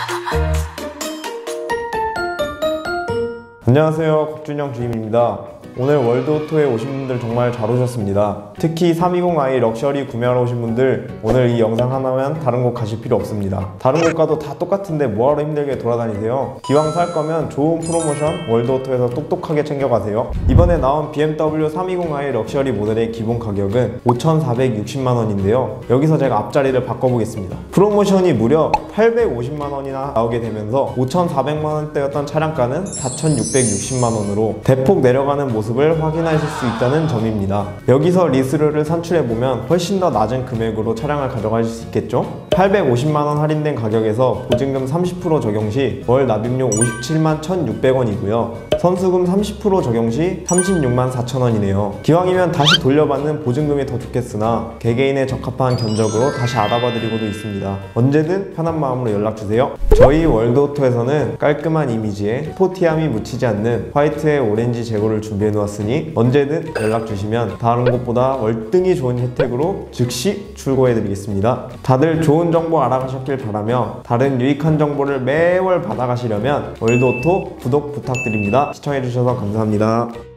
안녕하세요, 곽준영 주임입니다. 오늘 월드오토에 오신 분들 정말 잘 오셨습니다. 특히 320i 럭셔리 구매하러 오신 분들, 오늘 이 영상 하나면 다른 곳 가실 필요 없습니다. 다른 곳 가도 다 똑같은데 뭐하러 힘들게 돌아다니세요? 기왕 살 거면 좋은 프로모션 월드오토에서 똑똑하게 챙겨가세요. 이번에 나온 BMW 320i 럭셔리 모델의 기본 가격은 5,460만원인데요 여기서 제가 앞자리를 바꿔보겠습니다. 프로모션이 무려 850만원이나 나오게 되면서 5,400만원대였던 차량가는 4,660만원으로 대폭 내려가는 모습을 확인하실 수 있다는 점입니다. 여기서 리스료를 산출해보면 훨씬 더 낮은 금액으로 차량을 가져가실 수 있겠죠? 850만원 할인된 가격에서 보증금 30% 적용 시 월 납입료 57만 1,600원이고요 선수금 30% 적용 시 36만 4천원이네요 기왕이면 다시 돌려받는 보증금이 더 좋겠으나 개개인에 적합한 견적으로 다시 알아봐 드리고도 있습니다. 언제든 편한 마음으로 연락주세요. 저희 월드오토에서는 깔끔한 이미지에 스포티함이 묻히지 않는 화이트에 오렌지 재고를 준비해 놓았으니 언제든 연락 주시면 다른 곳보다 월등히 좋은 혜택으로 즉시 출고해 드리겠습니다. 다들 좋은 정보 알아가셨길 바라며 다른 유익한 정보를 매월 받아가시려면 월드오토 구독 부탁드립니다. 시청해 주셔서 감사합니다.